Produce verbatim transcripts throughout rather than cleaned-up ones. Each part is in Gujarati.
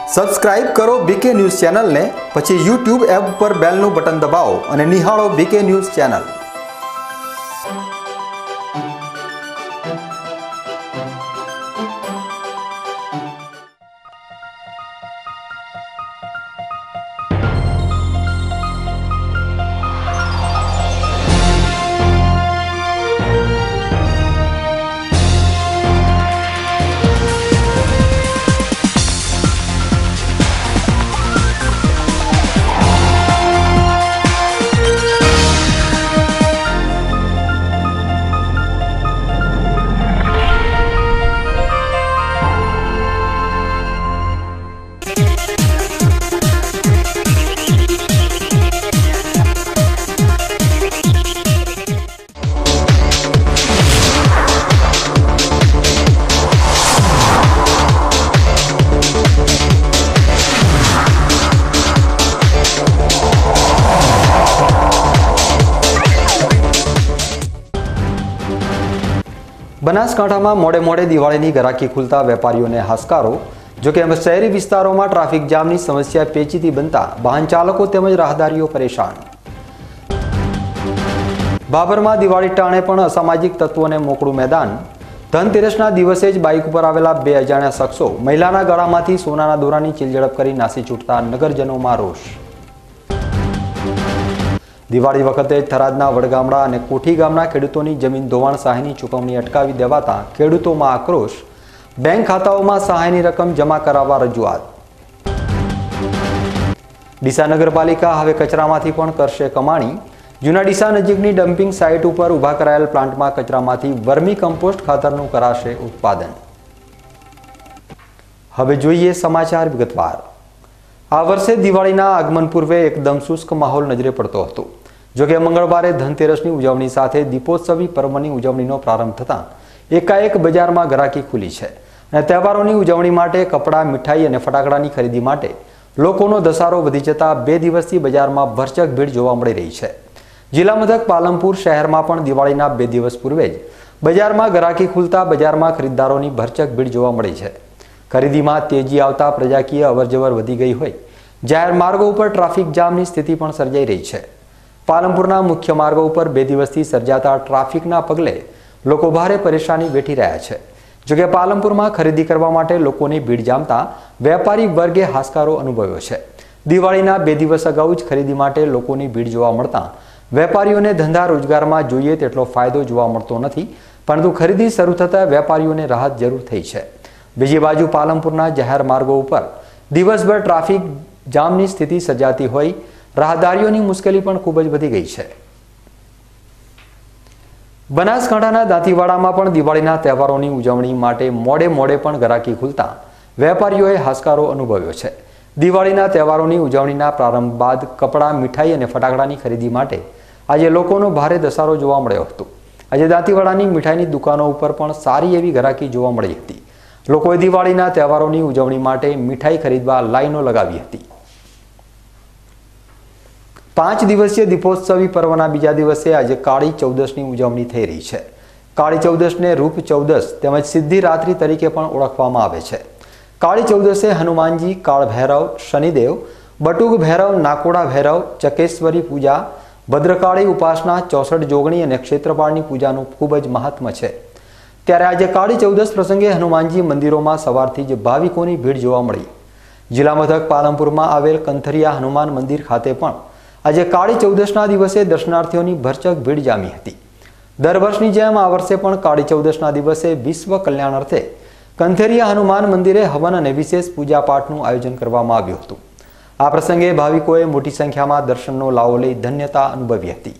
સબસ્ક્રાઇબ કરો બીકે ન્યૂઝ ચેનલને, પછી યુટ્યુબ એપ પર બેલનું બટન દબાવો અને નિહાળો બીકે ન્યૂઝ ચેનલ। બનાસકાંઠામાં મોડે મોડે દિવાળીની ગરાકી ખુલતા વેપારીઓને હાશકારો। જો કે શહેરી વિસ્તારોમાં ટ્રાફિક જામની સમસ્યા પેચીદી બનતા વાહન ચાલકો તેમજ રાહદારીઓ પરેશાન। બાબરમાં દિવાળી ટાણે પણ અસામાજિક તત્વોને મોકળું મેદાન। ધનતેરસના દિવસે જ બાઇક ઉપર આવેલા બે અજાણ્યા શખ્સો મહિલાના ગળામાંથી સોનાના દોરાની ચીલઝડપ કરી નાસી છૂટતા નગરજનોમાં રોષ। દિવાળી વખતે થરાદના વડગામડા અને કોઠી ગામના ખેડૂતોની જમીન ધોવાણ સહાયની ચૂકવણી અટકાવી દેવાતા ખેડૂતોમાં આક્રોશ। બેંક ખાતાઓમાં સહાયની રકમ જમા કરાવવા રજૂઆત। ડીસા નગરપાલિકા હવે કચરામાંથી પણ કરશે કમાણી। જૂના ડીસા નજીકની ડમ્પિંગ સાઇટ ઉપર ઊભા કરાયેલ પ્લાન્ટમાં કચરામાંથી વર્મી કમ્પોસ્ટ ખાતરનું કરાશે ઉત્પાદન। હવે જોઈએ સમાચાર વિગતવાર। આ વર્ષે દિવાળીના આગમન પૂર્વે એકદમ શુષ્ક માહોલ નજરે પડતો હતો। જો કે મંગળવારે ધનતેરસની ઉજવણી સાથે દીપોત્સવી પર્વની ઉજવણીનો પ્રારંભ થતાં એકાએક બજારમાં ગરાકી ખુલી છે અને તહેવારોની ઉજવણી માટે કપડાં, મીઠાઈ અને ફટાકડાની ખરીદી માટે લોકોનો ધસારો વધી જતા બે દિવસથી બજારમાં ભરચક ભીડ જોવા મળી રહી છે। જિલ્લા મથક પાલનપુર શહેરમાં પણ દિવાળીના બે દિવસ પૂર્વે જ બજારમાં ગરાકી ખુલતા બજારમાં ખરીદદારોની ભરચક ભીડ જોવા મળી છે। ખરીદીમાં તેજી આવતા પ્રજાકીય અવરજવર વધી ગઈ હોય જાહેર માર્ગો ઉપર ટ્રાફિક જામની સ્થિતિ પણ સર્જાઈ રહી છે। પાલનપુરના મુખ્ય માર્ગો ઉપર બે દિવસથી સર્જાતા ટ્રાફિકના પગલે લોકો ભારે પરેશાની વેઠી રહ્યા છે। જોકે પાલનપુરમાં ખરીદી કરવા માટે લોકોની ભીડ જામતા વેપારી વર્ગે હાશકારો અનુભવ્યો છે। દિવાળીના બે દિવસ અગાઉ જ ખરીદી માટે લોકોની ભીડ જોવા મળતા વેપારીઓને ધંધા રોજગારમાં જોઈએ તેટલો ફાયદો જોવા મળતો નથી, પરંતુ ખરીદી શરૂ થતાં વેપારીઓને રાહત જરૂર થઈ છે। બીજી બાજુ પાલનપુરના જાહેર માર્ગો ઉપર દિવસભર ટ્રાફિક જામની સ્થિતિ સર્જાતી હોય રાહદારીઓની મુશ્કેલી પણ ખૂબ જ વધી ગઈ છે। બનાસકાંઠાના દાંતીવાડામાં પણ દિવાળીના તહેવારોની ઉજવણી માટે મોડે મોડે પણ ગરાકી ખુલતા વેપારીઓએ હાશકારો અનુભવ્યો છે। દિવાળીના તહેવારોની ઉજવણીના પ્રારંભ બાદ કપડાં, મીઠાઈ અને ફટાકડાની ખરીદી માટે આજે લોકોનો ભારે ધસારો જોવા મળ્યો હતો। આજે દાંતીવાડાની મીઠાઈની દુકાનો ઉપર પણ સારી એવી ગરાકી જોવા મળી હતી। લોકોએ દિવાળીના તહેવારોની ઉજવણી માટે મીઠાઈ ખરીદવા લાઈનો લગાવી હતી। પાંચ દિવસીય દીપોત્સવી પર્વના બીજા દિવસે આજે કાળી ચૌદસની ઉજવણી થઈ રહી છે। કાળી ચૌદસને રૂપ ચૌદસ તેમજ સિદ્ધિ રાત્રિ તરીકે પણ ઓળખવામાં આવે છે। કાળી ચૌદસે હનુમાનજી, કાળ ભૈરવ, શનિદેવ, બટુક ભૈરવ, નાકોડા ભૈરવ, ચકેશ્વરી પૂજા, ભદ્રકાળી ઉપાસના, ચોસઠ જોગણી અને ક્ષેત્રપાળની પૂજાનું ખૂબ જ મહાત્મ્ય છે। ત્યારે આજે કાળી ચૌદસ પ્રસંગે હનુમાનજી મંદિરોમાં સવારથી જ ભાવિકોની ભીડ જોવા મળી। જિલ્લા મથક પાલનપુરમાં આવેલ કંથરિયા હનુમાન મંદિર ખાતે પણ આજે કાળી ચૌદસના દિવસે દર્શનાર્થીઓની ભરચક ભીડ જામી હતી। દર વર્ષની જેમ આ વર્ષે પણ કાળી ચૌદસના દિવસે વિશ્વ કલ્યાણ અર્થે કંથરિયા હનુમાન મંદિરે હવન અને વિશેષ પૂજા પાઠનું આયોજન કરવામાં આવ્યું હતું। આ પ્રસંગે ભાવિકોએ મોટી સંખ્યામાં દર્શનનો લાવો લઈ ધન્યતા અનુભવી હતી।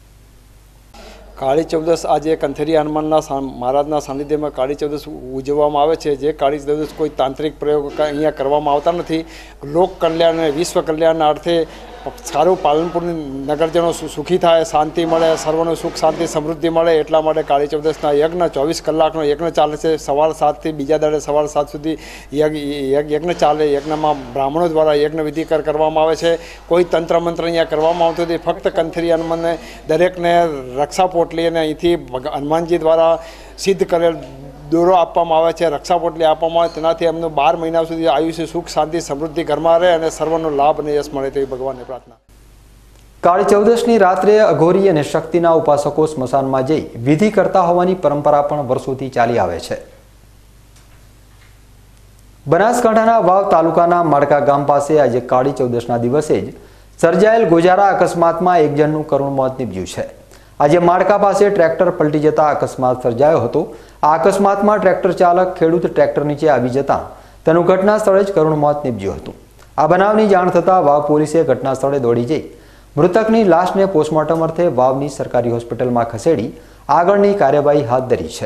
કાળી ચૌદસ આજે કંથરિયા હનુમાનના મહારાજના સાનિધ્યમાં કાળી ચૌદસ ઉજવવામાં આવે છે। જે કાળી ચૌદસ કોઈ તાંત્રિક પ્રયોગ અહીંયા કરવામાં આવતા નથી। લોક કલ્યાણ અને વિશ્વ કલ્યાણના અર્થે સારું પાલનપુરની નગરજનો સુખી થાય, શાંતિ મળે, સર્વનું સુખ શાંતિ સમૃદ્ધિ મળે એટલા માટે કાળી ચૌદસના યજ્ઞ ચોવીસ કલાકનો યજ્ઞ ચાલે છે। સવાર સાતથી બીજા દાડે સવાર સાત સુધી યજ્ઞ ચાલે। યજ્ઞમાં બ્રાહ્મણો દ્વારા યજ્ઞ વિધિ કરવામાં આવે છે। કોઈ તંત્ર મંત્ર અહીંયા કરવામાં આવતું નથી। ફક્ત કંથરી હનુમાનને દરેકને રક્ષા પોટલી અને અહીંથી હનુમાનજી દ્વારા સિદ્ધ કરેલ દોરો આપવામાં આવે છે, રક્ષા પોટલી આપવામાં આવે, તેનાથી એમનું બાર મહિના સુધી આયુષ્ય સુખ શાંતિ સમૃદ્ધિ ઘરમાં રહે અને સર્વનો લાભ અને યશ મળે તેવી ભગવાનને પ્રાર્થના. કાળી ચૌદશની રાત્રે અઘોરી અને શક્તિના ઉપાસકો સ્મશાનમાં જઈ વિધિ કરતા હોવાની પરંપરા પણ વર્ષોથી ચાલી આવે છે. બનાસકાંઠાના વાવ તાલુકાના માડકા ગામ પાસે આજે કાળી ચૌદશના દિવસે જ સર્જાયેલ ગોજારા અકસ્માતમાં એક જણનું કરુણ મોત નીપજ્યું છે. આજે માડકા પાસે ટ્રેક્ટર પલટી જતા અકસ્માત સર્જાયો હતો. આ અકસ્માતમાં ટ્રેક્ટર ચાલક ખેડૂત ટ્રેક્ટર નીચે આવી જતા તેનું ઘટના સ્થળે જ કરુણ મોત નીપજ્યું હતું. આ બનાવની જાણ થતાં વાવ પોલીસે ઘટના સ્થળે દોડી જઈ મૃતકની લાશને પોસ્ટમોર્ટમ અર્થે વાવની સરકારી હોસ્પિટલમાં ખસેડી આગળની કાર્યવાહી હાથ ધરી છે.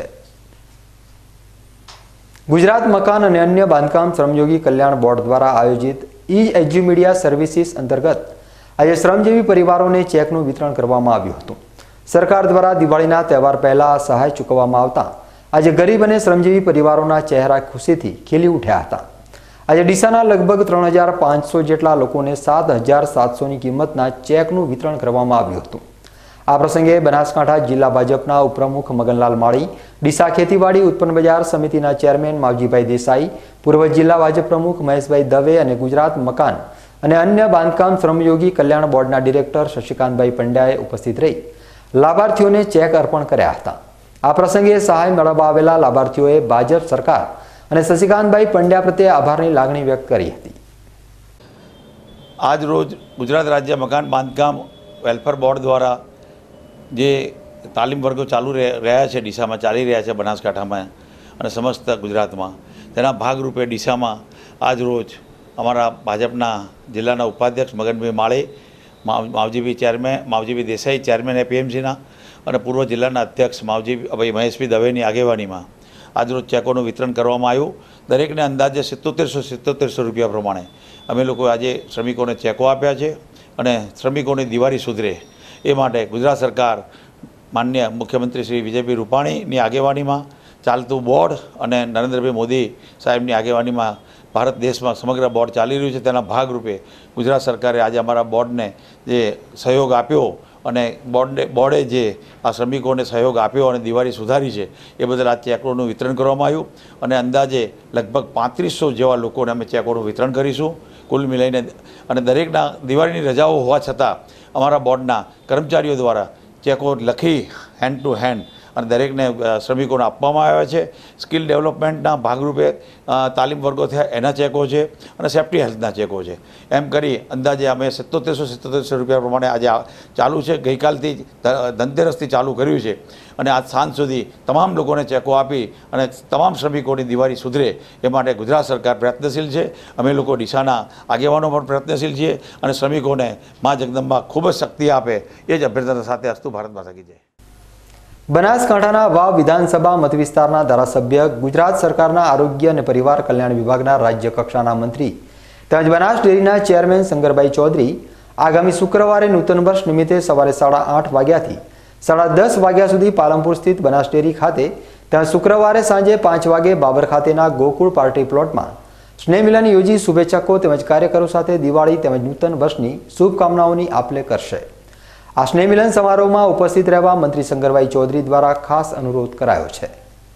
ગુજરાત મકાન અને અન્ય બાંધકામ શ્રમયોગી કલ્યાણ બોર્ડ દ્વારા આયોજિત ઈ એજ્યુમીડિયા સર્વિસીસ અંતર્ગત આજે શ્રમજીવી પરિવારોને ચેકનું વિતરણ કરવામાં આવ્યું હતું. સરકાર દ્વારા દિવાળીના તહેવાર પહેલા આ સહાય ચૂકવવામાં આવતા આજે ગરીબ અને શ્રમજીવી પરિવારોના ચહેરા ખુશીથી ખીલી ઉઠ્યા હતા. આજે ડીસાના લગભગ ત્રણ હજાર પાંચસો જેટલા લોકોને સાત હજાર સાતસોની કિંમતના ચેકનું વિતરણ કરવામાં આવ્યું હતું. આ પ્રસંગે બનાસકાંઠા જિલ્લા ભાજપના ઉપપ્રમુખ મગનલાલ માળી, ડીસા ખેતીવાડી ઉત્પન્ન બજાર સમિતિના ચેરમેન માવજીભાઈ દેસાઈ, પૂર્વ જિલ્લા ભાજપ પ્રમુખ મહેશભાઈ દવે અને ગુજરાત મકાન અને અન્ય બાંધકામ શ્રમયોગી કલ્યાણ બોર્ડના ડિરેક્ટર શશિકાંતભાઈ પંડ્યાએ ઉપસ્થિત રહી લાભાર્થીઓને ચેક અર્પણ કર્યા હતા. આ પ્રસંગે સહાય મેળવવા આવેલા લાભાર્થીઓએ ભાજપ સરકાર અને શશિકાંતભાઈ પંડ્યા પ્રત્યે આભારની લાગણી વ્યક્ત કરી હતી. આજ રોજ ગુજરાત રાજ્ય મકાન બાંધકામ વેલફેર બોર્ડ દ્વારા જે તાલીમ વર્ગો ચાલુ રહ્યા છે, ડીસામાં ચાલી રહ્યા છે, બનાસકાંઠામાં અને સમસ્ત ગુજરાતમાં, તેના ભાગરૂપે ડીસામાં આજ રોજ અમારા ભાજપના જિલ્લાના ઉપાધ્યક્ષ મગનભાઈ માળે, માવજીભાઈ ચેરમેન માવજીભાઈ દેસાઈ ચેરમેન એપીએમસીના અને પૂર્વ જિલ્લાના અધ્યક્ષ માવજી ભાઈ મહેશભાઈ દવેની આગેવાનીમાં આજરોજ ચેકોનું વિતરણ કરવામાં આવ્યું. દરેકને અંદાજે સિત્તોતેરસો સિત્તોતેરસો રૂપિયા પ્રમાણે અમે લોકો આજે શ્રમિકોને ચેકો આપ્યા છે અને શ્રમિકોની દિવાળી સુધરે એ માટે ગુજરાત સરકાર માન્ય મુખ્યમંત્રી શ્રી વિજયભાઈ રૂપાણીની આગેવાનીમાં ચાલતું બોર્ડ અને નરેન્દ્રભાઈ મોદી સાહેબની આગેવાનીમાં ભારત દેશમાં સમગ્ર બોર્ડ ચાલી રહ્યું છે. તેના ભાગરૂપે ગુજરાત સરકારે આજે અમારા બોર્ડને જે સહયોગ આપ્યો અને બોર્ડે બોર્ડે જે આ શ્રમિકોને સહયોગ આપ્યો અને દિવાળી સુધારી છે એ બદલ આ ચેકોનું વિતરણ કરવામાં આવ્યું અને અંદાજે લગભગ પાંત્રીસો જેવા લોકોને અમે ચેકોનું વિતરણ કરીશું કુલ મિલાઈને. અને દરેકના દિવાળીની રજાઓ હોવા છતાં અમારા બોર્ડના કર્મચારીઓ દ્વારા ચેકો લખી હેન્ડ ટુ હેન્ડ અને દરેકને શ્રમિકોને આપવામાં આવ્યા છે. સ્કિલ ડેવલપમેન્ટના ભાગરૂપે તાલીમ વર્ગો થયા એના ચેકો છે અને સેફ્ટી હેલ્થના ચેકો છે. એમ કરી અંદાજે અમે સિત્તોતેરસો સિત્તોતેરસો રૂપિયા પ્રમાણે આજે ચાલુ છે. ગઈકાલથી ધનતેરસથી ચાલુ કર્યું છે અને આજ સાંજ સુધી તમામ લોકોને ચેકો આપી અને તમામ શ્રમિકોની દિવાળી સુધરે એ માટે ગુજરાત સરકાર પ્રયત્નશીલ છે. અમે લોકો ડીસાના આગેવાનો પણ પ્રયત્નશીલ છીએ અને શ્રમિકોને મા જગદંબા ખૂબ જ શક્તિ આપે એ જ અભ્યર્થના સાથે અસ્તુ ભારત માતા કી જય. બનાસકાંઠાના વાવ વિધાનસભા મત વિસ્તારના ધારાસભ્ય, ગુજરાત સરકારના આરોગ્ય અને પરિવાર કલ્યાણ વિભાગના રાજ્ય કક્ષાના મંત્રી તેમજ બનાસ ડેરીના ચેરમેન શંકરભાઈ ચૌધરી આગામી શુક્રવારે નૂતન વર્ષ નિમિત્તે સવારે સાડા આઠ વાગ્યાથી સાડા દસ વાગ્યા સુધી પાલનપુર સ્થિત બનાસ ડેરી ખાતે ત્યાં શુક્રવારે સાંજે પાંચ વાગે બાબર ખાતેના ગોકુળ પાર્ટી પ્લોટમાં સ્નેહ મિલન યોજી શુભેચ્છકો તેમજ કાર્યકરો સાથે દિવાળી તેમજ નૂતન વર્ષની શુભકામનાઓની આપ-લે કરશે. આ સ્નેહ મિલન સમારોહમાં ઉપસ્થિત રહેવા મંત્રી શંકરભાઈ ચૌધરી દ્વારા ખાસ અનુરોધ કરાયો છે.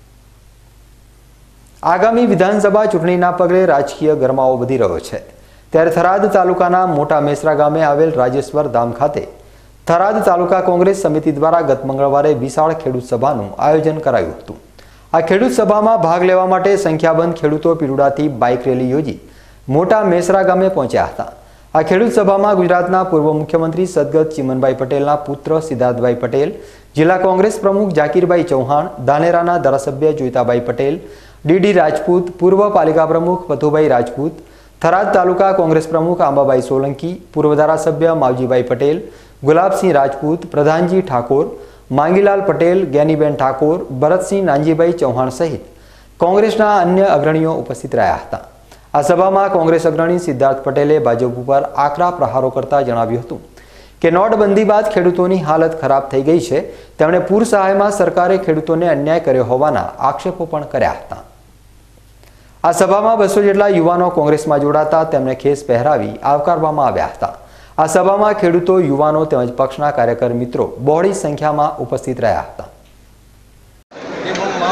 આગામી વિધાનસભા ચૂંટણીના પગલે રાજકીય ગરમાવો વધી રહ્યો છે ત્યારે થરાદ તાલુકાના મોટા મેસરા ગામે આવેલ રાજેશ્વર ધામ ખાતે થરાદ તાલુકા કોંગ્રેસ સમિતિ દ્વારા ગત મંગળવારે વિશાળ ખેડૂત સભાનું આયોજન કરાયું હતું. આ ખેડૂત સભામાં ભાગ લેવા માટે સંખ્યાબંધ ખેડૂતો પીરુડાથી બાઇક રેલી યોજી મોટા મેસરા ગામે પહોંચ્યા હતા. આ ખેડૂત સભામાં ગુજરાતના પૂર્વ મુખ્યમંત્રી સદગત ચિમનભાઈ પટેલના પુત્ર સિદ્ધાર્થભાઈ પટેલ, જિલ્લા કોંગ્રેસ પ્રમુખ જાકીરભાઈ ચૌહાણ, ધાનેરાના ધારાસભ્ય જોઈતાભાઈ પટેલ, ડીડી રાજપૂત, પૂર્વ પાલિકા પ્રમુખ પથુભાઈ રાજપૂત, થરાદ તાલુકા કોંગ્રેસ પ્રમુખ આંબાભાઈ સોલંકી, પૂર્વ ધારાસભ્ય માવજીભાઈ પટેલ, ગુલાબસિંહ રાજપૂત, પ્રધાનજી ઠાકોર, માંગીલાલ પટેલ, જ્ઞાનીબેન ઠાકોર, ભરતસિંહ નાનજીભાઈ ચૌહાણ સહિત કોંગ્રેસના અન્ય અગ્રણીઓ ઉપસ્થિત રહ્યા હતા. આ સભામાં કોંગ્રેસ અગ્રણી સિદ્ધાર્થ પટેલે ભાજપ ઉપર આકરા પ્રહારો કરતા જણાવ્યું હતું કે નોટબંધી બાદ ખેડૂતોની હાલત ખરાબ થઈ ગઈ છે. તેમણે પૂર સહાયમાં સરકારે ખેડૂતોને અન્યાય કર્યો હોવાના આક્ષેપો પણ કર્યા હતા. આ સભામાં બસો જેટલા યુવાનો કોંગ્રેસમાં જોડાતા તેમને ખેસ પહેરાવી આવકારવામાં આવ્યા હતા. આ સભામાં ખેડૂતો, યુવાનો તેમજ પક્ષના કાર્યકર મિત્રો બહોળી સંખ્યામાં ઉપસ્થિત રહ્યા હતા.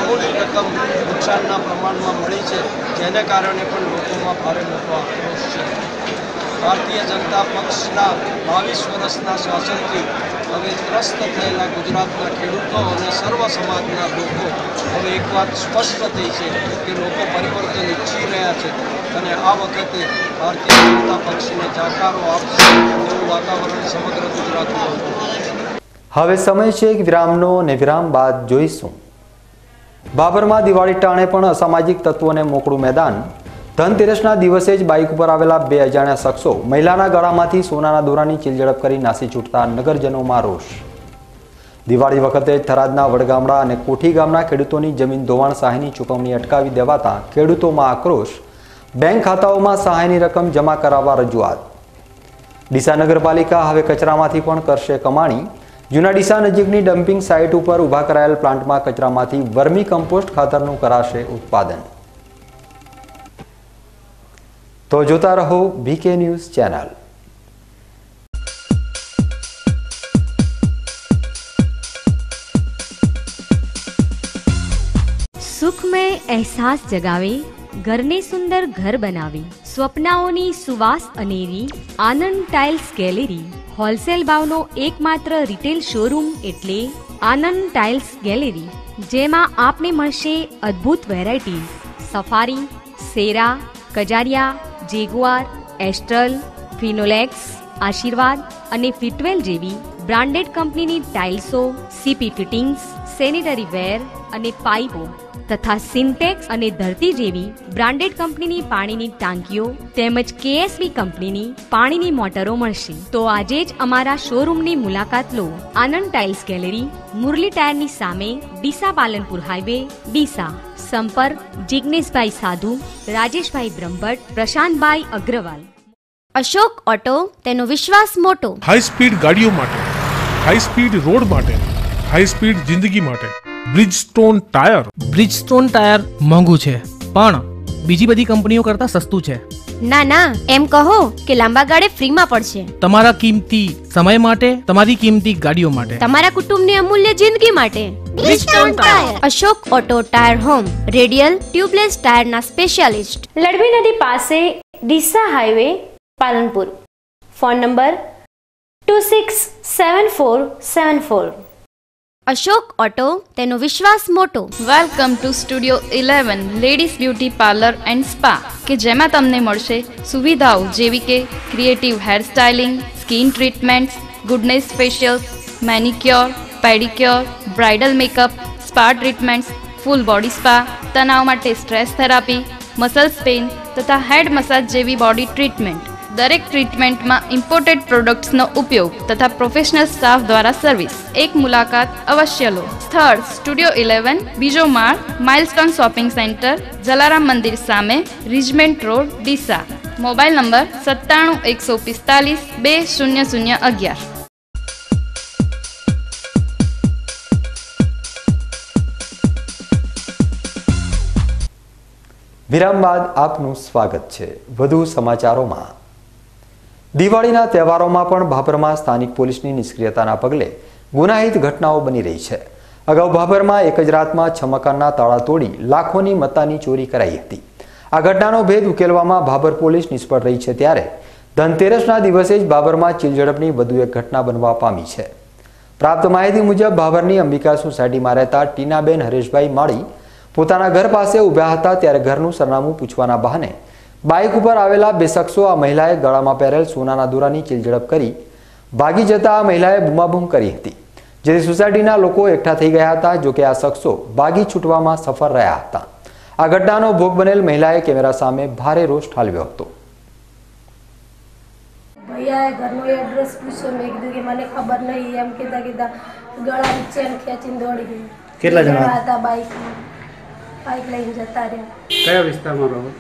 બહુની રકમ નુકસાનના પ્રમાણમાં મળી છે, જેને કારણે પણ લોકોમાં ભારે મોટો આક્રોશ છે. ભારતીય જનતા પક્ષના બાવીસ વર્ષના શાસનથી હવે ત્રસ્ત થયેલા ગુજરાતના ખેડૂતો અને સર્વ સમાજના લોકો હવે એક વાત સ્પષ્ટ થઈ છે કે લોકો પરિવર્તન ઈચ્છી રહ્યા છે અને આ વખતે ભારતીય જનતા પક્ષને જાકારો આપશે એવું વાતાવરણ સમગ્ર ગુજરાતમાં હતું. હવે સમય છે એક વિરામનો અને વિરામ બાદ જોઈશું. બાબરમાં દિવાળી ટાણે પણ અસામાજિક તત્વોને મોકળું મેદાન. ધનતેરસના દિવસે જ બાઇક ઉપર આવેલા બે અજાણ્યા શખ્સો મહિલાના ગળામાંથી સોનાના દોરાની ચીલઝડપ કરી નાસી છૂટતા નગરજનોમાં રોષ. દિવાળી વખતે થરાદના વડગામડા અને કોઠી ગામના ખેડૂતોની જમીન ધોવાણ સહાયની ચૂકવણી અટકાવી દેવાતા ખેડૂતોમાં આક્રોશ. બેંક ખાતાઓમાં સહાયની રકમ જમા કરાવવા રજૂઆત. ડીસા નગરપાલિકા હવે કચરામાંથી પણ કરશે કમાણી. જૂના ડીસા નજીકની ડમ્પિંગ સાઇટ ઉપર ઊભા કરાયેલ પ્લાન્ટમાં કચરામાંથી વર્મી કમ્પોસ્ટ ખાતરનું કરાશે ઉત્પાદન. તો જોતા રહો બીકે ન્યૂઝ ચેનલ. સુખમય અહેસાસ જગાવે, ઘરને સુંદર ઘર બનાવે, સ્વપ્નાઓની સુવાસ અનેરી આનંદ ટાઇલ્સ ગેલેરી. હોલસેલ ભાવનો એકમાત્ર રિટેલ શોરૂમ એટલે આનંદ ટાઇલ્સ ગેલેરી, જેમાં આપને મળશે અદ્ભુત varieties. Safari, Cera, Kajaria, Jaguar, Astral, Finolex, Ashirvad અને ફિટવેલ જેવી બ્રાન્ડેડ કંપનીની ટાઇલ્સો, સીપી ફિટિંગ્સ, સેનિટરી વેર અને પાઇપો તથા સિન્ટેક્સ અને ધરતી જેવી બ્રાન્ડેડ કંપનીની પાણીની ટાંકીઓ તેમજ કેએસબી કંપનીની પાણીની મોટરો મળશે. તો આજે જ અમારા શોરૂમની મુલાકાત લો. આનંદ ટાઇલ્સ ગેલેરી, મુરલી ટાયરની સામે, ડીસા પાલનપુર હાઈવે, ડીસા. સંપર્ક જિગ્નેશભાઈ સાધુ, રાજેશભાઈ બ્રહ્મભટ્ટ, પ્રશાંતભાઈ અગ્રવાલ. અશોક ઓટો, તેનો વિશ્વાસ મોટો. હાઈ સ્પીડ ગાડીઓ માટે, હાઈ સ્પીડ રોડ માટે, હાઈ સ્પીડ જિંદગી માટે બ્રિજસ્ટોન ટાયર. બ્રિજસ્ટોન ટાયર મોંઘું છે પણ બીજી બધી કંપનીઓ કરતા સસ્તું છે. ના ના, એમ કહો કે લાંબા ગાળે ફ્રીમાં પડશે. તમારા કિંમતી સમય માટે, તમારી કિંમતી ગાડીઓ માટે, તમારા કુટુંબની અમૂલ્ય જિંદગી માટે Bridgestone tyre. Ashok auto tyre home, radial tubeless ટાયરના સ્પેશિયાલિસ્ટ. લડવી નદી પાસે, Deesa highway, Palanpur. Phone number two six seven four seven four. Ashok auto, તેનો વિશ્વાસ મોટો. Welcome to studio eleven ladies beauty parlour and spa, કે જેમાં તમને મળશે સુવિધાઓ જેવી કે creative hair styling, skin treatments, goodness facial, manicure, pedicure, bridal makeup, spa treatments, full body spa, તણાવ માટે સ્ટ્રેસ થેરાપી, મસલ્સ પેઇન તથા હેડ મસાજ જેવી બોડી ટ્રીટમેન્ટ. દરેક ટ્રીટમેન્ટમાં ઇમ્પોર્ટેડ પ્રોડક્ટ્સનો ઉપયોગ તથા પ્રોફેશનલ સ્ટાફ દ્વારા સર્વિસ. એક મુલાકાત અવશ્ય લો. સ્થળ સ્ટુડિયો ઇલેવન, બીજો માળ, માઇલસ્ટોન શોપિંગ સેન્ટર, જલારામ મંદિર સામે, regiment road, Deesa. Mobile number સત્તાણું એકસો પિસ્તાલીસ બે શૂન્ય શૂન્ય અગિયાર. વિરામ બાદ આપનું સ્વાગત છે. વધુ સમાચારોમાં. દિવાળીના તહેવારોમાં પણ ભાભરમાં સ્થાનિક પોલીસની નિષ્ક્રિયતાના પગલે ગુનાહિત ઘટનાઓ બની રહી છે. અગાઉ ભાભરમાં એક જ રાતમાં છ મકાનના તાળા તોડી લાખોની મત્તાની ચોરી કરાઈ હતી. આ ઘટનાનો ભેદ ઉકેલવામાં ભાભર પોલીસ નિષ્ફળ રહી છે, ત્યારે ધનતેરસના દિવસે જ ભાભરમાં ચીલઝડપની વધુ એક ઘટના બનવા પામી છે. પ્રાપ્ત માહિતી મુજબ ભાભરની અંબિકા સોસાયટીમાં રહેતા ટીનાબેન હરેશભાઈ માળી પોતાના ઘર પાસે ઊભા હતા, ત્યારે ઘરનું સરનામું પૂછવાના બહાને બાઇક ઉપર આવેલા બે શખ્સો આ મહિલાએ ગળામાં પહેરેલ સોનાના દોરાની ચીલઝડપ કરી ભાગી જતા આ મહિલાએ બૂમાબૂમ કરી હતી, જેથી સોસાયટીના લોકો એકઠા થઈ ગયા હતા. જોકે આ શખ્સો ભાગી છૂટવામાં સફળ રહ્યા હતા. આ ઘટનાનો ભોગ બનેલ મહિલાએ કેમેરા સામે ભારે રોષ ઠાલવ્યો હતો. ભૈયાએ ઘરનો એડ્રેસ પૂછ્યો, મેં કીધું કે મને ખબર નહીં, એમ કહેતા કહેતા ગળાની ચેન ખેંચીને દોડી ગઈ. કેટલા જણા હતા બાઇકમાં? બાઇક લઈને જતા રહ્યા. કયા વિસ્તારમાં રહો?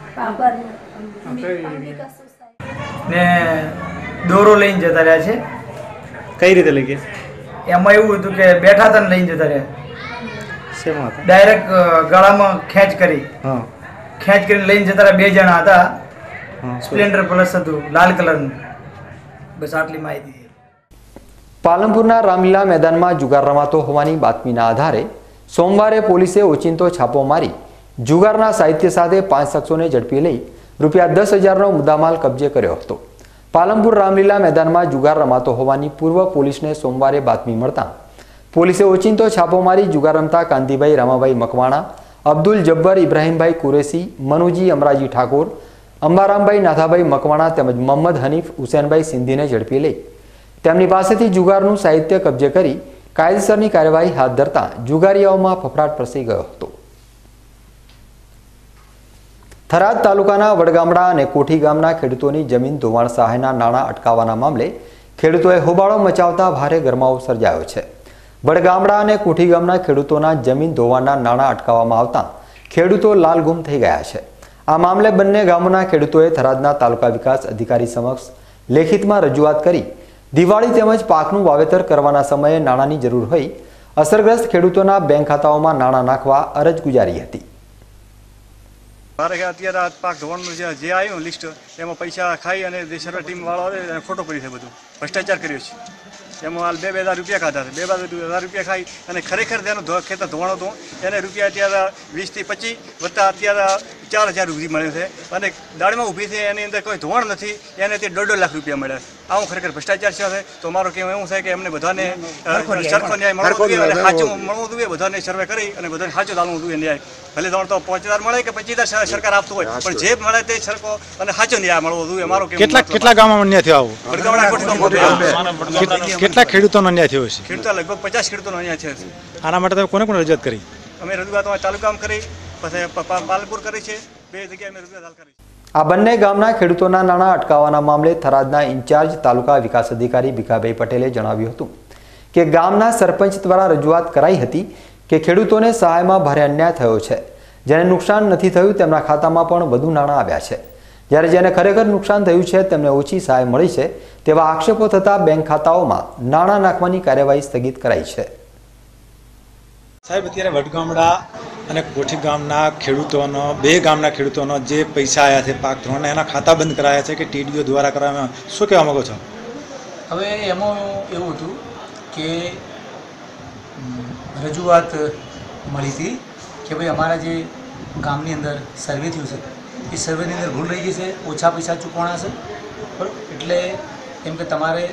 ને દોરો લઈને જતા રહ્યા છે. કઈ રીતે લઈ ગયા? એમાં એવું હતું કે બેઠા હતા ને લઈને જતા રહ્યા. શેમાં હતા? ડાયરેક્ટ ગળામાં ખેંચ કરી હા ખેંચ કરીને લઈને જતા રહ્યા. બે જણા હતા. સ્પ્લેન્ડર પ્લસ હતું, લાલ કલરનું. બસ આટલી માહિતી. પાલનપુરના રામલીલા મેદાનમાં જુગાર રમાતો હોવાની બાતમીના આધારે સોમવારે પોલીસે ઓચિંતો છાપો મારી જુગારના સાહિત્ય સાથે પાંચ શખ્સોને ઝડપી લઈ રૂપિયા દસ હજારનો મુદ્દામાલ કબજે કર્યો હતો. પાલનપુર રામલીલા મેદાનમાં જુગાર રમાતો હોવાની પૂર્વ પોલીસને સોમવારે બાતમી મળતા પોલીસે ઓચિંતો છાપો મારી જુગાર રમતા કાંતિભાઈ રામાભાઈ મકવાણા, અબ્દુલ જબ્બર ઇબ્રાહીમભાઈ કુરેશી, મનુજી અમરાજી ઠાકોર, અંબારામભાઈ નાથાભાઈ મકવાણા તેમજ મોહમ્મદ હનીફ હુસેનભાઈ સિંધીને ઝડપી લઈ તેમની પાસેથી જુગારનું સાહિત્ય કબજે કરી કાયદેસરની કાર્યવાહી હાથ ધરતા જુગારીયાઓમાં ફફડાટ પ્રસરી ગયો હતો. થરાદ તાલુકાના વડગામડા અને કોઠી ગામના ખેડૂતોની જમીન ધોવાણ સહાયના નાણાં અટકાવવાના મામલે ખેડૂતોએ હોબાળો મચાવતા ભારે ગરમાવો સર્જાયો છે. વડગામડા અને કોઠી ગામના ખેડૂતોના જમીન ધોવાણના નાણાં અટકાવવામાં આવતા ખેડૂતો લાલગુમ થઈ ગયા છે. આ મામલે બંને ગામોના ખેડૂતોએ થરાદના તાલુકા વિકાસ અધિકારી સમક્ષ લેખિતમાં રજૂઆત કરી દિવાળી તેમજ પાકનું વાવેતર કરવાના સમયે નાણાંની જરૂર હોય અસરગ્રસ્ત ખેડૂતોના બેંક ખાતાઓમાં નાણાં નાખવા અરજ ગુજારી હતી. મારે અત્યારે પાક ધોવાણનું જે જે આવ્યું લિસ્ટ એમાં પૈસા ખાઈ અને જે સર્વે ટીમ વાળો આવે એને ખોટો પડી છે, બધું ભ્રષ્ટાચાર કર્યો છે. એમાં હાલ બે બે હજાર રૂપિયા ખાધા છે, બે હજાર રૂપિયા ખાઈ અને ખરેખર તેનું ખેતર ધોવાણો હતું એને રૂપિયા અત્યારે વીસથી પચીસ વત્તા અત્યારે ચાર હજાર સુધી મળે છે અને દાળમાં ઊભી છે એની અંદર કોઈ ધોવાણ નથી એને તે દોઢ દોઢ લાખ રૂપિયા મળ્યા છે. આવું ખરેખર ભ્રષ્ટાચાર છે. તો મારો કહેવું એવું છે કે એમને બધાને સરખો ન્યાય મળવો જોઈએ અને સાચું મળવું જોઈએ. બધાને સર્વે કરી અને બધાને સાચું ચાલવું જોઈએ ન્યાય. ભલે ધોરણ તો પાંચ હજાર મળે કે પચીસ હજાર સરકાર આપતું હોય પણ જે મળે તે સરખો અને સાચો ન્યાય મળવો જોઈએ. મારો કેટલા કેટલા ગામમાં અન્યાય થયો આવો? કેટલા ખેડૂતોનો અન્યાય થયો છે? ખેડૂતો લગભગ પચાસ ખેડૂતોનો અન્યાય થયો છે. આના માટે તમે કોને કોને રજૂઆત કરી? અમે રજૂઆત તાલુકામાં કરી, પછી પાલનપુર કરી છે, બે જગ્યાએ અમે રજૂઆત હાલ કરી. આ બંને ગામના ખેડૂતોના નાણાં અટકાવવાના મામલે થરાદના ઇન્ચાર્જ તાલુકા વિકાસ અધિકારી ભીખાભાઈ પટેલે જણાવ્યું હતું કે ગામના સરપંચ દ્વારા રજૂઆત કરાઈ હતી કે ખેડૂતોને સહાયમાં ભારે અન્યાય થયો છે. જેને નુકસાન નથી થયું તેમના ખાતામાં પણ વધુ નાણાં આવ્યા છે, જ્યારે જેને ખરેખર નુકસાન થયું છે તેમને ઓછી સહાય મળી છે તેવા આક્ષેપો થતા બેંક ખાતાઓમાં નાણાં નાખવાની કાર્યવાહી સ્થગિત કરાઈ છે. સાહેબ, અત્યારે વડગામડા અને કોઠી ગામના ખેડૂતોનો બે ગામના ખેડૂતોનો જે પૈસા આવ્યા છે પાક ધોવાણના એના ખાતા બંધ કરાયા છે કે ટીડીઓ દ્વારા કરવામાં, શું કહેવા માંગો છો? હવે એમાં એવું હતું કે રજૂઆત મળી હતી કે ભાઈ અમારા જે ગામની અંદર સર્વે થયું છે એ સર્વેની અંદર ભૂલ રહી ગઈ છે, ઓછા પૈસા ચૂકવાના છે, બરાબર. એટલે એમ કે તમારે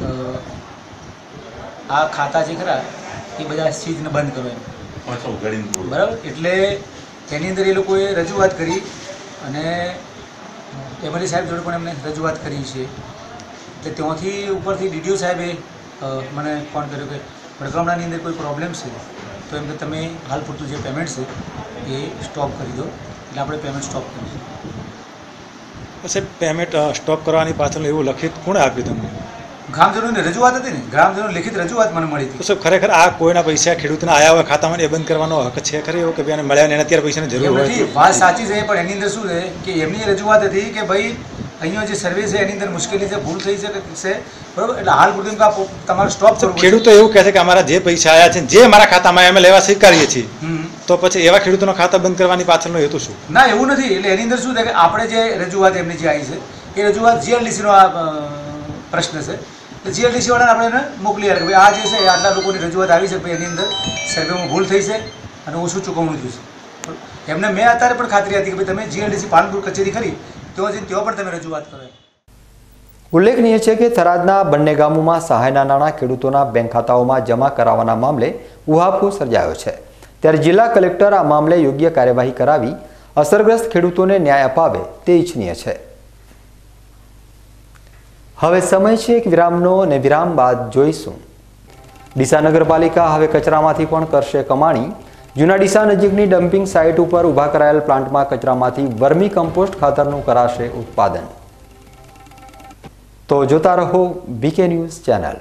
આ ખાતા જે ખરા એ બધા ચીજને બંધ કરો એમ, બરાબર. એટલે એની અંદર એ લોકોએ રજૂઆત કરી અને એમએલએ સાહેબ જોડે પણ એમને રજૂઆત કરી છે. એટલે ત્યાંથી ઉપરથી ડીડીઓ સાહેબે મને ફોન કર્યો કે વડગામડાની અંદર કોઈ પ્રોબ્લેમ છે તો એમ કે તમે હાલ પૂરતું જે પેમેન્ટ છે એ સ્ટોપ કરી દો. એટલે આપણે પેમેન્ટ સ્ટોપ કરીશું. પછી પેમેન્ટ સ્ટોપ કરવાની પાછળ એવું લખિત કોણે આપ્યું તમને? ગ્રામજનોની રજૂઆત હતી ને, ગ્રામજનો લિખિત રજૂઆત મને મળી હતી. તો ખરેખર આ કોઈના પૈસા ખેડૂતના આયા હોય ખાતામાં એ બંધ કરવાનો હક છે ખરી એવું કે ભાઈ મળ્યા ને અત્યારે પૈસાની જરૂર હોય? વાત સાચી છે પણ એની અંદર શું છે કે એમની રજૂઆત હતી કે ભાઈ અહીંયા જે સર્વે છે એની અંદર મુશ્કેલી છે, ભૂલ થઈ છે, બરાબર. એટલે હાલ પૂરતું તમારે સ્ટોપ કરવું. ખેડૂતો એવું કહે છે કે અમારા જે પૈસા આવ્યા છે જે અમારા ખાતામાં અમે લેવા સ્વીકારીએ છીએ, તો પછી એવા ખેડૂતોનો ખાતા બંધ કરવાની પાછળનો હેતુ શું? ના, એવું નથી. એટલે એની અંદર શું છે કે આપણે જે રજૂઆત એમની જે આવી છે એ રજૂઆત જીએલડીસીનો આ પ્રશ્ન છે. તો જીએલડીસી વાળાને આપણે એને મોકલી આવે કે ભાઈ આ જે છે એ આટલા લોકોની રજૂઆત આવી છે, ભાઈ એની અંદર સર્વેમાં ભૂલ થઈ છે અને ઓછું ચૂકવણું થયું છે. એમને મેં અત્યારે પણ ખાતરી હતી કે ભાઈ તમે જીએલડીસી પાલનપુર કચેરી કરી ત્યાં જઈને ત્યાં પણ તમે રજૂઆત કરો. ઉલ્લેખનીય છે કે થરાદના બંને ગામોમાં સહાયના નાણાં ખેડૂતોના બેંક ખાતાઓમાં જમા કરાવવાના મામલે ઉહાપોહ સર્જાયો છે, ત્યારે જિલ્લા કલેક્ટર આ મામલે યોગ્ય કાર્યવાહી કરાવી અસરગ્રસ્ત ખેડૂતોને ન્યાય અપાવે તે ઇચ્છનીય છે. હવે સમય છે એક વિરામનો અને વિરામ બાદ જોઈશું. ડીસા નગરપાલિકા હવે કચરામાંથી પણ કરશે કમાણી. જૂના ડીસા નજીકની ડમ્પિંગ સાઇટ ઉપર ઊભા કરાયેલ પ્લાન્ટમાં કચરામાંથી વર્મી કમ્પોસ્ટ ખાતરનું કરાશે ઉત્પાદન. તો જોતા રહો BK news channel.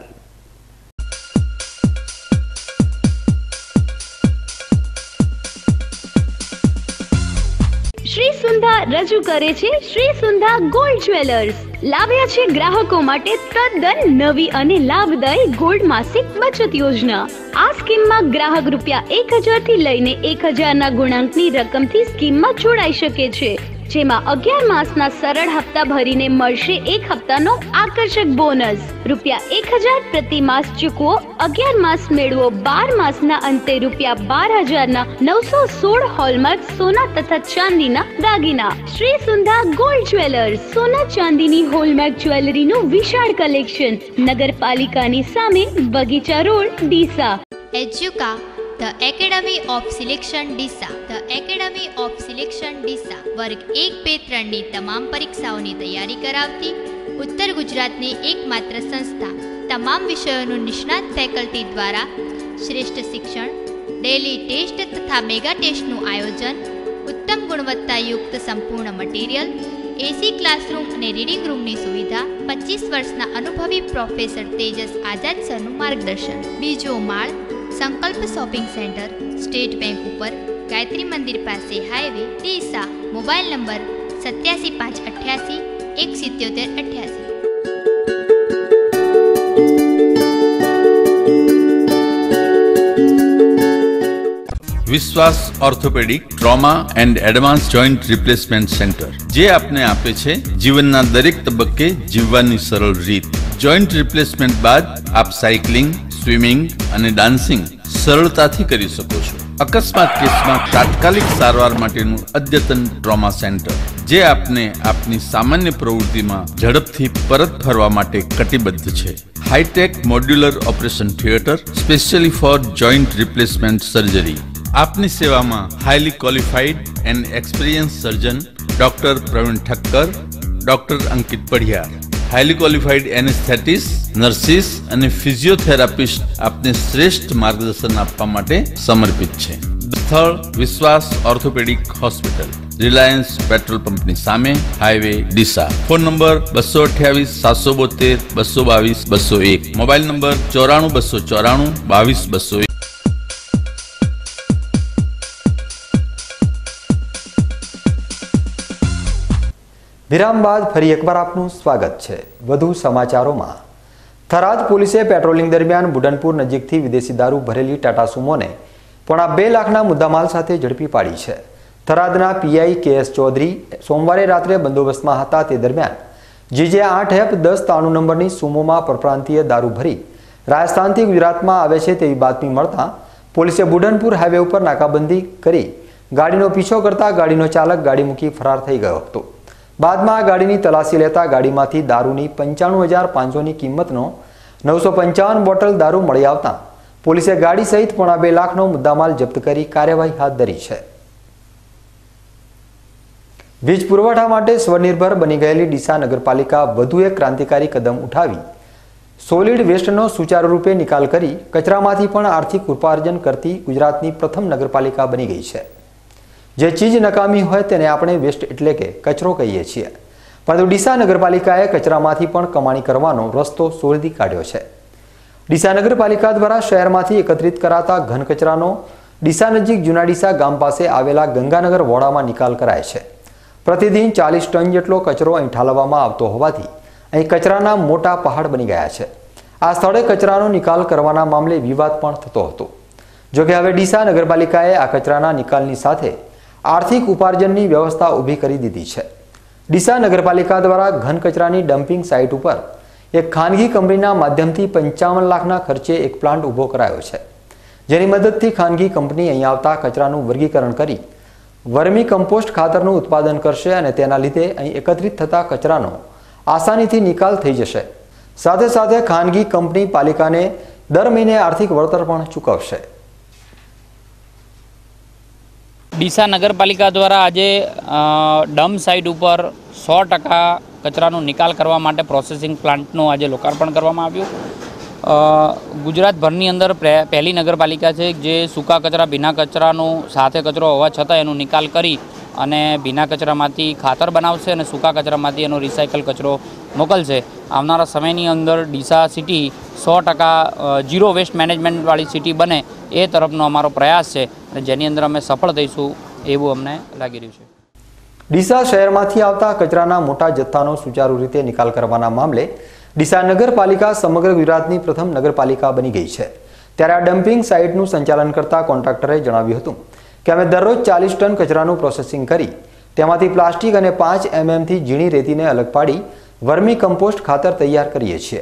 Shri Sundha રજૂ કરે છે શ્રી સુંધા ગોલ્ડ જ્વેલર્સ. લાવ્યા છે ગ્રાહકો માટે તદ્દન નવી અને લાભદાયી ગોલ્ડ માસિક બચત યોજના. આ સ્કીમમાં ગ્રાહક રૂપિયા એક હજાર થી લઈને એક હજાર ના ગુણાંકની રકમથી સ્કીમમાં જોડાઈ શકે છે. જેમાં અગિયાર માસના સરળ હપ્તા ભરીને મળશે એક હપ્તાનો આકર્ષક બોનસ. રૂપિયા એક હજાર પ્રતિ માસ ચૂકવો, અગિયાર માસ મેળવો, બાર માસના અંતે રૂપિયા બાર હજારના નવસો સોળ હોલમાર્ક સોના તથા ચાંદીના દાગીના. શ્રી સુંધા ગોલ્ડ જ્વેલર્સ, સોના ચાંદીની હોલમાર્ક જ્વેલરીનું વિશાળ કલેક્શન, નગરપાલિકાની સામે, બગીચા road, Deesa. Educa, The Academy of Selection Deesa. The Academy of Selection Deesa વર્ગ એક બે ત્રણની તમામ પરીક્ષાઓની તૈયારી કરાવતી ઉત્તર ગુજરાતની એકમાત્ર સંસ્થા. તમામ વિષયોનું નિષ્ણાત ફેકલ્ટી દ્વારા શ્રેષ્ઠ શિક્ષણ, ડેલી ટેસ્ટ તથા મેગા ટેસ્ટનું આયોજન, ઉત્તમ ગુણવત્તાયુક્ત સંપૂર્ણ મટીરિયલ, એસી ક્લાસરૂમ અને રીડિંગ રૂમની સુવિધા, પચીસ વર્ષના અનુભવી પ્રોફેસર તેજસ આઝાદ સરનું માર્ગદર્શન. બીજો માળ, સંકલ્પ શોપિંગ સેન્ટર, સ્ટેટ બેંક ઉપર, ગાયત્રી મંદિર પાસે, હાઈવે, ડીસા. મોબાઈલ નંબર સત્યાસી પાંચ અઠ્યાસી એક સિત્યોતેર અઠ્યાસી. Vishwas orthopaedic trauma and advance joint replacement centre, જે આપને આપે છે જીવનના દરેક તબક્કે જીવવાની સરળ રીત. જોઈન્ટ રિપ્લેસમેન્ટ બાદ આપ સાયકલિંગ, સ્વિમિંગ અને ડાન્સિંગ સરળતાથી કરી શકો છો. અકસ્માત કેસમાં તાત્કાલિક સારવાર માટેનું અદ્યતન ટ્રોમા સેન્ટર, જે આપને આપની સામાન્ય પ્રવૃત્તિમાં ઝડપથી પરત ફરવા માટે કટિબદ્ધ છે. Hi-tech modular operation theatre specially for joint replacement surgery. આપની સેવામાં highly qualified and experience surgeon doctor Pravin Thakkar, doctor Ankit Padhiyar, highly qualified anaesthetist, nurses અને ફિઝિયોથેરાપિસ્ટ આપને શ્રેષ્ઠ માર્ગદર્શન આપવા માટે સમર્પિત છે. સ્થળ વિશ્વાસ ઓર્થોપેડિક હોસ્પિટલ, રિલાયન્સ પેટ્રોલ પંપની સામે, હાઈવે, ડીસા. ફોન નંબર બસો અઠ્યાવીસ સાતસો બોતેર બસો બાવીસ બસો એક. મોબાઈલ નંબર ચોરાણું બસો ચોરાણું બાવીસ બસો એક. વિરામ બાદ ફરી એકવાર આપનું સ્વાગત છે. વધુ સમાચારોમાં, થરાદ પોલીસે પેટ્રોલિંગ દરમિયાન બુડનપુર નજીકથી વિદેશી દારૂ ભરેલી ટાટા સુમોને પોણા બે લાખના મુદ્દામાલ સાથે ઝડપી પાડી છે. થરાદના પીઆઈ કે એસ ચૌધરી સોમવારે રાત્રે બંદોબસ્તમાં હતા. તે દરમિયાન જીજે આઠ એફ દસ ત્રાણું નંબરની સુમોમાં પરપ્રાંતીય દારૂ ભરી રાજસ્થાનથી ગુજરાતમાં આવે છે તેવી બાતમી મળતા પોલીસે બુડનપુર હાઈવે ઉપર નાકાબંધી કરી ગાડીનો પીછો કરતા ગાડીનો ચાલક ગાડી મૂકી ફરાર થઈ ગયો હતો. બાદમાં ગાડીની તલાશી લેતા ગાડીમાંથી દારૂની પંચાણું હજાર પાંચસોની કિંમતનો નવસો પંચાવન બોટલ દારૂ મળી આવતા પોલીસે ગાડી સહિત પોણા બે લાખનો મુદ્દામાલ જપ્ત કરી કાર્યવાહી હાથ ધરી છે. વીજ પુરવઠા માટે સ્વનિર્ભર બની ગયેલી ડીસા નગરપાલિકા વધુ એક ક્રાંતિકારી કદમ ઉઠાવી સોલિડ વેસ્ટનો સુચારુ રૂપે નિકાલ કરી કચરામાંથી પણ આર્થિક ઉપાર્જન કરતી ગુજરાતની પ્રથમ નગરપાલિકા બની ગઈ છે. જે ચીજ નકામી હોય તેને આપણે વેસ્ટ એટલે કે કચરો કહીએ છીએ, પરંતુ ડીસા નગરપાલિકાએ કચરામાંથી પણ કમાણી કરવાનો રસ્તો શોધી કાઢ્યો છે. ડીસા નગરપાલિકા દ્વારા શહેરમાંથી એકત્રિત કરાતા ઘન કચરાનો ડીસા નજીક જૂના ડીસા ગામ પાસે આવેલા ગંગાનગર વોડામાં નિકાલ કરાય છે. પ્રતિદિન ચાલીસ ટન જેટલો કચરો અહીં ઠાલવવામાં આવતો હોવાથી અહીં કચરાના મોટા પહાડ બની ગયા છે. આ સ્થળે કચરાનો નિકાલ કરવાના મામલે વિવાદ પણ થતો હતો. જોકે હવે ડીસા નગરપાલિકાએ આ કચરાના નિકાલની સાથે આર્થિક ઉપાર્જનની વ્યવસ્થા ઊભી કરી દીધી છે. ડીસા નગરપાલિકા દ્વારા ઘન કચરાની ડમ્પિંગ સાઇટ ઉપર એક ખાનગી કંપનીના માધ્યમથી પંચાવન લાખના ખર્ચે એક પ્લાન્ટ ઊભો કરાયો છે, જેની મદદથી ખાનગી કંપની અહીં આવતા કચરાનું વર્ગીકરણ કરી વર્મી કમ્પોસ્ટ ખાતરનું ઉત્પાદન કરશે અને તેના લીધે અહીં એકત્રિત થતા કચરાનો આસાનીથી નિકાલ થઈ જશે. સાથે સાથે ખાનગી કંપની પાલિકાને દર મહિને આર્થિક વળતર પણ ચૂકવશે. ડીસા નગરપાલિકા દ્વારા આજે ડમ્પ સાઇટ ઉપર સો ટકા કચરાનો નિકાલ કરવા માટે પ્રોસેસિંગ પ્લાન્ટનું આજે લોકાર્પણ કરવામાં આવ્યું. ગુજરાતભરની અંદર પહેલી નગરપાલિકા છે જે સૂકા કચરા ભીના કચરાનું સાથે કચરો હોવા છતાં એનો નિકાલ કરી અને ભીના કચરામાંથી ખાતર બનાવશે અને સૂકા કચરામાંથી એનો રિસાયકલ કચરો મોકલશે. આવનારા સમયની અંદર ડીસા સિટી સો ટકા ઝીરો વેસ્ટ મેનેજમેન્ટવાળી સિટી બને એ તરફનો અમારો પ્રયાસ છે અને જેની અંદર અમે સફળ થઈશું એવું અમને લાગી રહ્યું છે. ડીસા શહેરમાંથી આવતા કચરાના મોટા જથ્થાનો સુચારુ રીતે નિકાલ કરવાના મામલે ડીસા નગરપાલિકા સમગ્ર ગુજરાતની પ્રથમ નગરપાલિકા બની ગઈ છે. ત્યારે આ ડમ્પિંગ સાઇટનું સંચાલન કરતા કોન્ટ્રાક્ટરે જણાવ્યું હતું કે અમે દરરોજ ચાલીસ ટન કચરાનું પ્રોસેસિંગ કરી તેમાંથી પ્લાસ્ટિક અને પાંચ એમએમથી ઝીણી રેતીને અલગ પાડી વર્મી કમ્પોસ્ટ ખાતર તૈયાર કરીએ છીએ.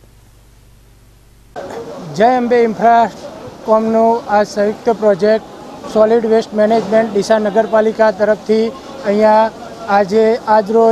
જય અંબે ઇન્ફ્રાકોમનો આ સંયુક્ત project solid waste management Deesa નગરપાલિકા તરફથી અહીંયા આજે આજરોજ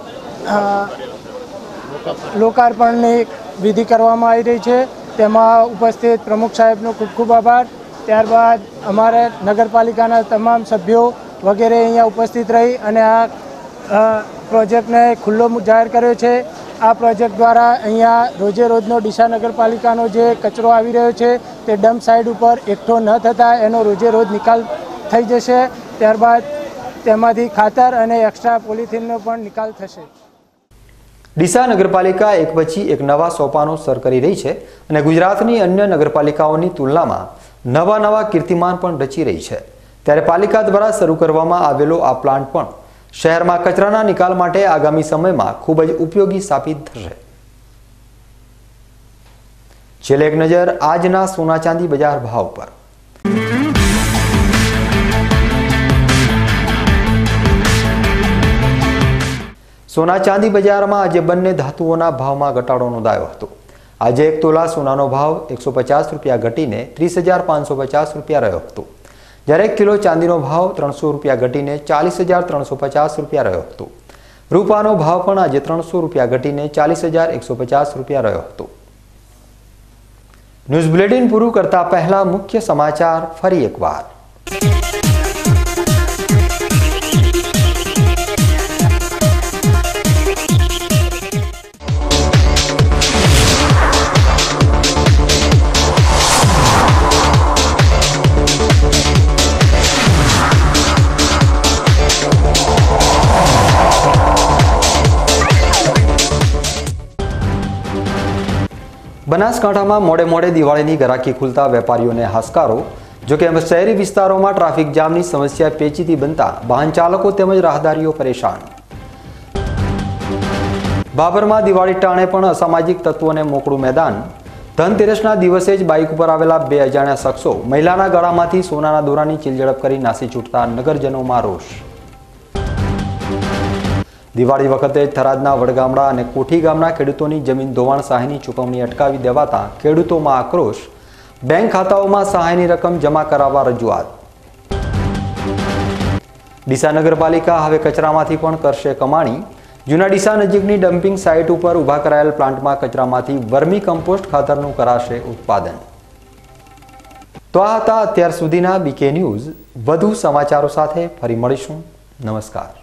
લોકાર્પણની વિધિ કરવામાં આવી રહી છે. તેમાં ઉપસ્થિત પ્રમુખ સાહેબનો ખૂબ ખૂબ આભાર. ત્યારબાદ અમારા નગરપાલિકાના તમામ સભ્યો વગેરે અહીંયા ઉપસ્થિત રહી અને આ પ્રોજેક્ટને ખુલ્લો જાહેર કર્યો છે. આ પ્રોજેક્ટ દ્વારા અહીંયા રોજે રોજનો ડીસા નગરપાલિકાનો જે કચરો આવી રહ્યો છે તે ડમ્પ સાઇડ ઉપર એકઠો ન થતાં એનો રોજે રોજ નિકાલ થઈ જશે. ત્યારબાદ તેમાંથી ખાતર અને એક્સ્ટ્રા પોલિથીનનો પણ નિકાલ થશે. ડીસા નગરપાલિકા એક પછી એક નવા સોપાનો સર કરી રહી છે અને ગુજરાતની અન્ય નગરપાલિકાઓની તુલનામાં નવા નવા કીર્તિમાન પણ રચી રહી છે. ત્યારે પાલિકા દ્વારા શરૂ કરવામાં આવેલો આ પ્લાન્ટ પણ શહેરમાં કચરાના નિકાલ માટે આગામી સમયમાં ખૂબ જ ઉપયોગી સાબિત થશે. છેલ્લે એક નજર આજના સોના ચાંદી બજાર ભાવ પર. સોના ચાંદી બજારમાં આજે બંને ધાતુઓના ભાવમાં ઘટાડો નોંધાયો હતો. આજે એક તોલા સોનાનો ભાવ એકસો પચાસ રૂપિયા ઘટીને ત્રીસ હજાર પાંચસો પચાસ રૂપિયા રહ્યો હતો, જ્યારે એક કિલો ચાંદીનો ભાવ ત્રણસો રૂપિયા ઘટીને ચાલીસ હજાર ત્રણસો પચાસ રૂપિયા રહ્યો હતો. રૂપાનો ભાવ પણ આજે ત્રણસો રૂપિયા ઘટીને ચાલીસ હજાર એકસો પચાસ રૂપિયા રહ્યો હતો. ન્યૂઝ બુલેટિન પૂરું કરતા પહેલા મુખ્ય સમાચાર ફરી એકવાર. બનાસકાંઠામાં મોડે મોડે દિવાળીની ગરાકી ખુલતા વેપારીઓને હાશકારો. જોકે શહેરી વિસ્તારોમાં ટ્રાફિક જામની સમસ્યા પેચીદી બનતા વાહન ચાલકો તેમજ રાહદારીઓ પરેશાન. બાબરમાં દિવાળી ટાણે પણ અસામાજિક તત્વોને મોકળું મેદાન. ધનતેરસના દિવસે જ બાઇક ઉપર આવેલા બે અજાણ્યા શખ્સો મહિલાના ગળામાંથી સોનાના દોરાની ચીલઝડપ કરી નાસી છૂટતા નગરજનોમાં રોષ. દિવાળી વખતે થરાદના વડગામડા અને કોઠી ગામના ખેડૂતોની જમીન ધોવાણ સહાયની ચૂકવણી અટકાવી દેવાતા ખેડૂતોમાં આક્રોશ. બેંક ખાતાઓમાં સહાયની રકમ જમા કરાવવા રજૂઆત. ડીસા નગરપાલિકા હવે કચરામાંથી પણ કરશે કમાણી. જૂના ડીસા નજીકની ડમ્પિંગ સાઇટ ઉપર ઊભા કરાયેલ પ્લાન્ટમાં કચરામાંથી વર્મી કમ્પોસ્ટ ખાતરનું કરાશે ઉત્પાદન. તો આ હતા અત્યાર સુધીના બીકે ન્યૂઝ. વધુ સમાચારો સાથે ફરી મળીશું. નમસ્કાર.